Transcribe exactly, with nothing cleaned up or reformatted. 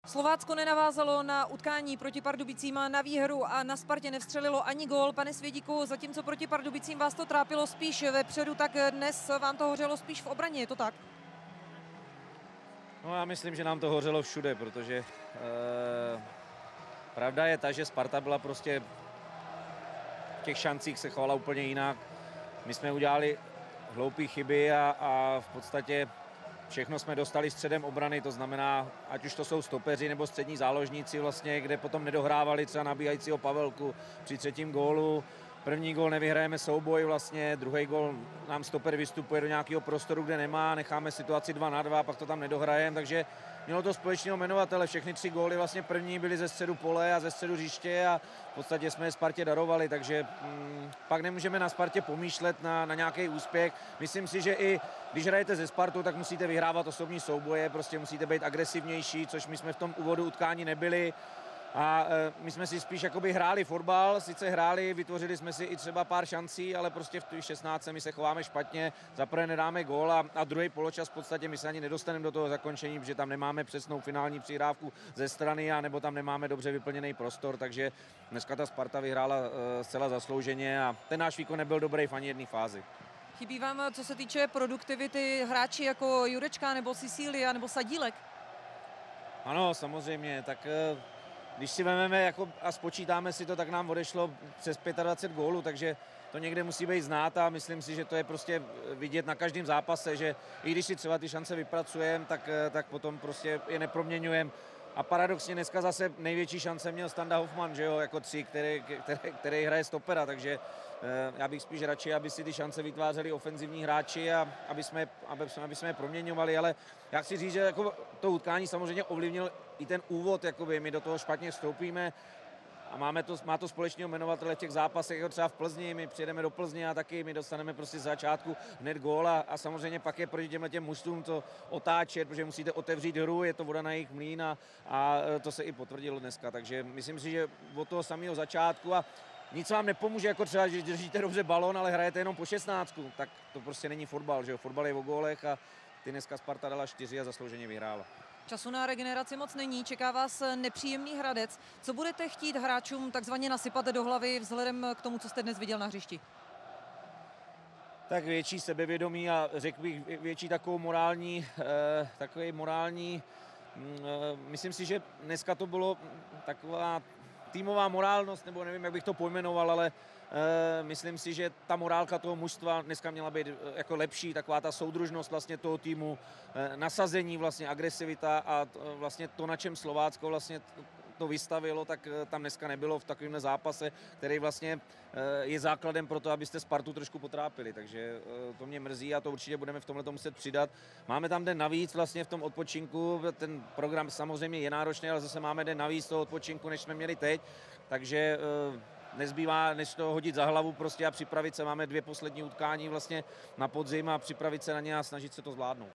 Slovácko nenavázalo na utkání proti Pardubicím na výhru a na Spartě nevstřelilo ani gól. Pane Svědíku, zatímco proti Pardubicím vás to trápilo spíš vepředu, tak dnes vám to hořelo spíš v obraně, je to tak? No, já myslím, že nám to hořelo všude, protože e, pravda je ta, že Sparta byla prostě v těch šancích se chovala úplně jinak. My jsme udělali hloupé chyby a, a v podstatě všechno jsme dostali středem obrany, to znamená, ať už to jsou stopeři nebo střední záložníci vlastně, kde potom nedohrávali třeba nabíhajícího Pavelku při třetím gólu. První gól nevyhrajeme souboj vlastně, druhý gól nám stoper vystupuje do nějakého prostoru, kde nemá, necháme situaci dva na dva, pak to tam nedohrajeme, takže mělo to společného jmenovatele. Všechny tři góly vlastně první byly ze středu pole a ze středu hřiště a v podstatě jsme je Spartě darovali, takže hm, pak nemůžeme na Spartě pomýšlet na, na nějaký úspěch. Myslím si, že i když hrajete ze Spartu, tak musíte vyhrávat osobní souboje, prostě musíte být agresivnější, což my jsme v tom úvodu utkání nebyli. A e, my jsme si spíš jakoby hráli fotbal, sice hráli, vytvořili jsme si i třeba pár šancí, ale prostě v té šestnáctce my se chováme špatně, zaprvé nedáme gól a, a druhý poločas v podstatě my se ani nedostaneme do toho zakončení, protože tam nemáme přesnou finální přihrávku ze strany a nebo tam nemáme dobře vyplněný prostor, takže dneska ta Sparta vyhrála e, zcela zaslouženě a ten náš výkon nebyl dobrý v ani jedné fázi. Chybí vám, co se týče produktivity, hráči jako Jurečka nebo Sicília nebo Sadílek? Ano, samozřejmě, tak e, když si vezmeme jako a spočítáme si to, tak nám odešlo přes dvacet pět gólů, takže to někde musí být znát a myslím si, že to je prostě vidět na každém zápase, že i když si třeba ty šance vypracujeme, tak, tak potom prostě je neproměňujeme. A paradoxně dneska zase největší šance měl Standa Hoffmann, že jo, jako tři, který, který, který hraje stopera, takže eh, já bych spíš radši, aby si ty šance vytvářeli ofenzivní hráči a aby jsme, aby jsme, aby jsme je proměňovali, ale já chci říct, že jako to utkání samozřejmě ovlivnil i ten úvod, jakoby my do toho špatně vstoupíme a máme to, má to společného jmenovatele v těch zápasech, jako třeba v Plzni, my přijedeme do Plzně a taky my dostaneme prostě z začátku hned gól a, a samozřejmě pak je proti těmhle těm mužstvům to otáčet, protože musíte otevřít hru, je to voda na jejich mlýn a, a to se i potvrdilo dneska, takže myslím si, že od toho samého začátku a nic vám nepomůže, jako třeba, že držíte dobře balon, ale hrajete jenom po šestnáctku, tak to prostě není fotbal, že jo, fotbal je o gólech a ty dneska Sparta dala čtyři a zaslouženě vyhrála. Času na regeneraci moc není, čeká vás nepříjemný Hradec. Co budete chtít hráčům takzvaně nasypat do hlavy vzhledem k tomu, co jste dnes viděl na hřišti? Tak větší sebevědomí a řekl bych větší takovou morální, eh, takový morální, eh, myslím si, že dneska to bylo taková týmová morálnost, nebo nevím, jak bych to pojmenoval, ale e, myslím si, že ta morálka toho mužstva dneska měla být e, jako lepší, taková ta soudružnost vlastně toho týmu, e, nasazení, vlastně agresivita a t, vlastně to, na čem Slovácko vlastně to vystavilo, tak e, tam dneska nebylo v takovémhle zápase, který vlastně e, je základem pro to, abyste Spartu trošku potrápili, takže e, to mě mrzí a to určitě budeme v tomhle muset přidat. Máme tam den navíc vlastně v tom odpočinku, ten program samozřejmě je náročný, ale zase máme den navíc toho odpočinku, než jsme měli teď, takže e, nezbývá, než to hodit za hlavu prostě a připravit se. Máme dvě poslední utkání vlastně na podzim a připravit se na ně a snažit se to zvládnout.